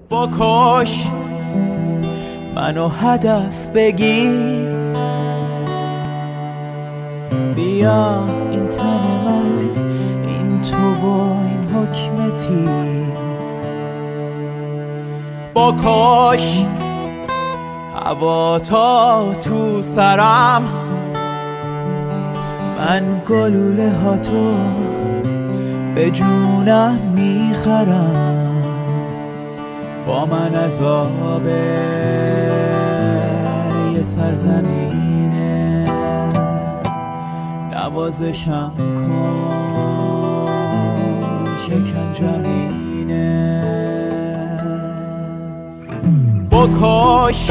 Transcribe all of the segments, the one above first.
بکش منو هدف بگیر، بیا این تن من، این تو و این حکم تیر. بکش هوا تا تو سرم، من گلوله ها تو به جونم میخرم. با من عذاب یه سرزمینه، نوازشم کن شکنجم اینه. بکش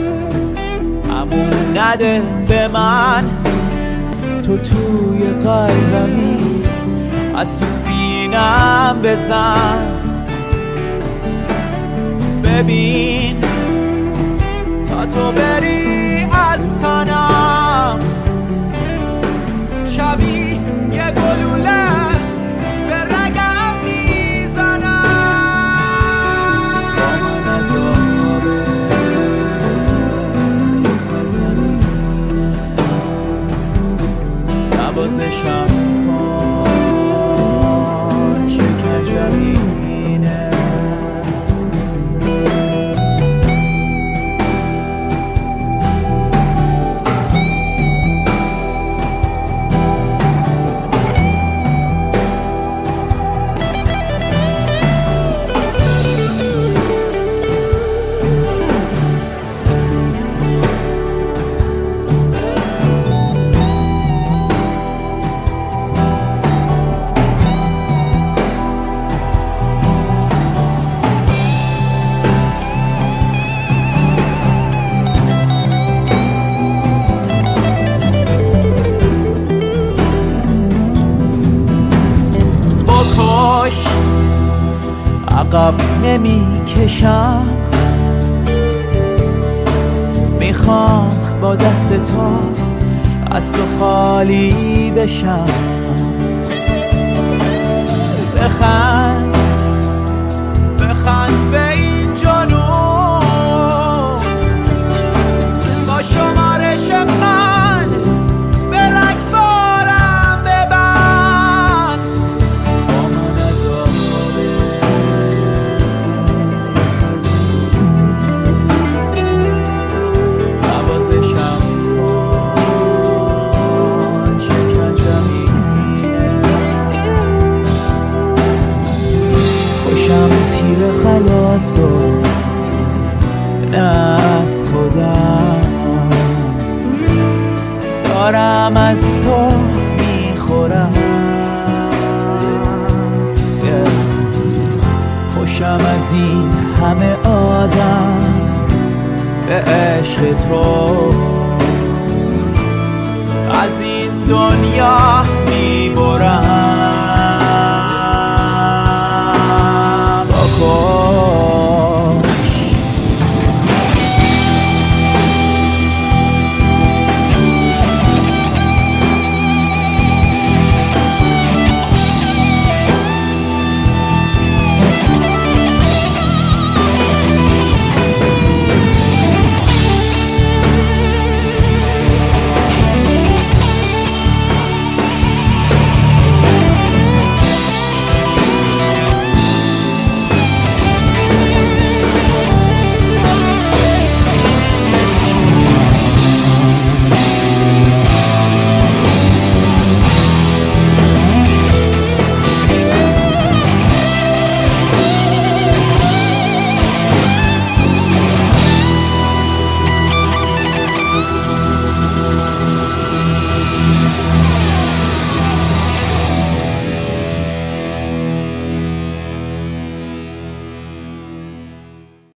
همون نده به من، تو توی قلبمی از تو سینم بزن. ببین تا تو بری از تنم، شبیه یه گلوله به رگم میزنم. با من عذاب یه سرزمینه، نوازشم کن شکنجم اینه. عقب نمی کشم، میخوام با دست تو از تو خالی بشم. بخند بخند به این جنون، با شمارش من به رگبارم ببند. با من عذاب نوازشم کن شکنجم اینه. خوشم تیر خلاص و نه از خودم، دارم از تو میخورم. خوشم از این همه آدم به عشق تو، از این دنیا میبرم.